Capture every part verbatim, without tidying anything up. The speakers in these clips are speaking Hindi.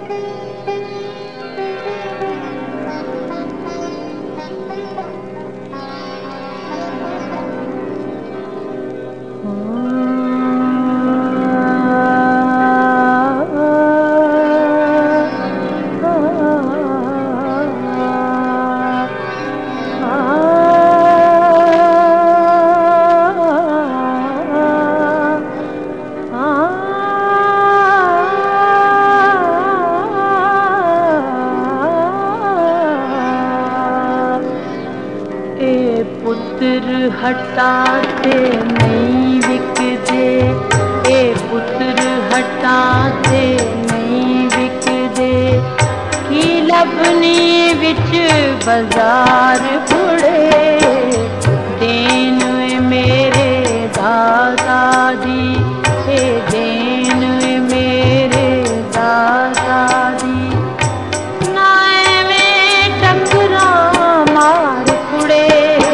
पुत्र हटाते नहीं विकदे, ए पुत्र हटाते नहीं विकदे, की लबनी विच बाजार कुड़े, देन मेरे दादा दी, ए देन मेरे दादा दी, नाए में टकरा मार कुड़े,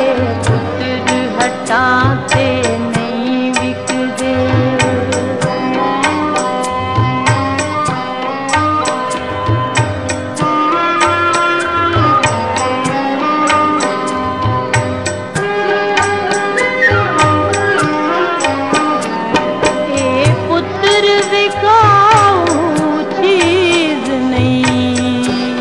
हटाते नहीं विकदे। ए पुत्र विकाऊ चीज नहीं,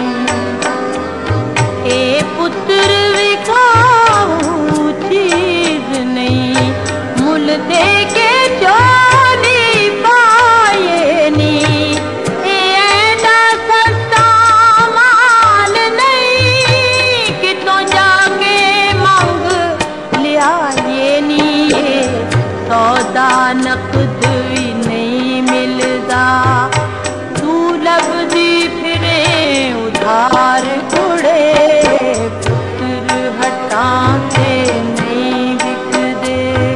ए पुत्र विकाऊ चीज नहीं, मुल दे के चोली पाए नी, एडा सस्ता माल नहीं, कितों जाके मांग लियाए नी, सौदा नकद भी नहीं मिलदा, तू लभदी फिरे उधार कुड़े, पुत्र हटाते नहीं विकदे।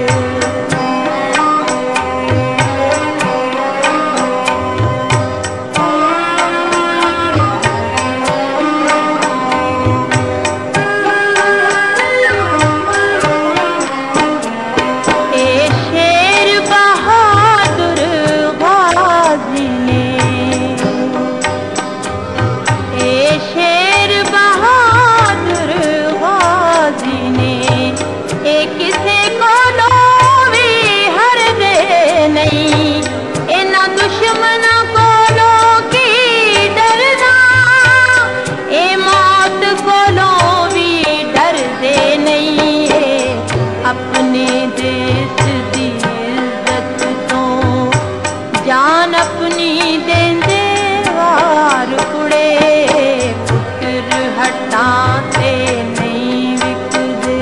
ए शेर बहादुर गाजी ने, ए शेर बहादुर गाजी ने, ए किसे को भी हर दे नहीं, इना दुश्मन को की डरना, ए मौत को भी डर दे नहीं, अपने देश दी इज्जत तो जान अपनी देंदे वार कुड़े, पुत्र हटाते नहीं विकदे।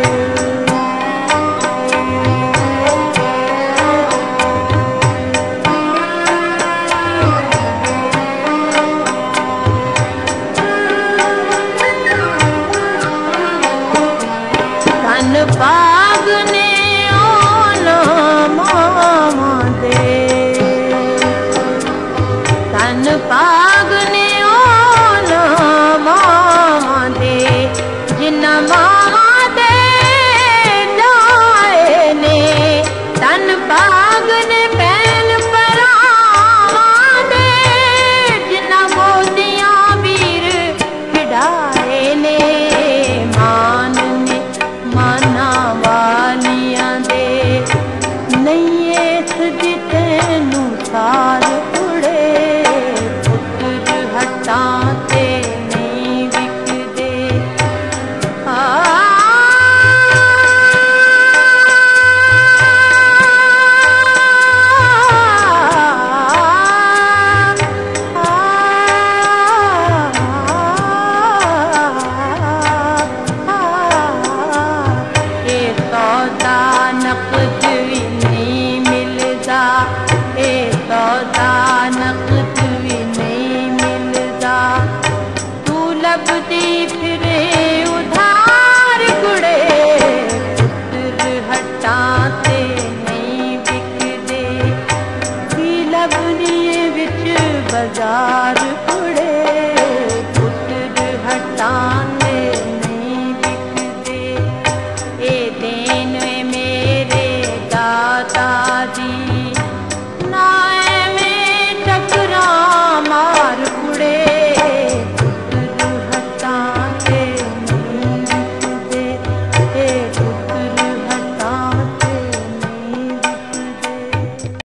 धन भागने आना मामा दे, धन भागने आना मामा दे, जिन्ना मामा दे जाए ने, धन भागने पैन परावा दे, जिन्ना गोदियां वीर खिडाए ने, मान ने माना वालियां दे, नहीं इस जितनू सार उड़े, पुत्र हटाते नहीं विकदे। आ सौदा नकद भी नहीं मिलदा, ए सौदा नकद भी नहीं मिलदा, तू लभदी फिरे उधार कुड़े, पुत्र हटाते नहीं विकदे, की लभनी विच बाजार कुड़े।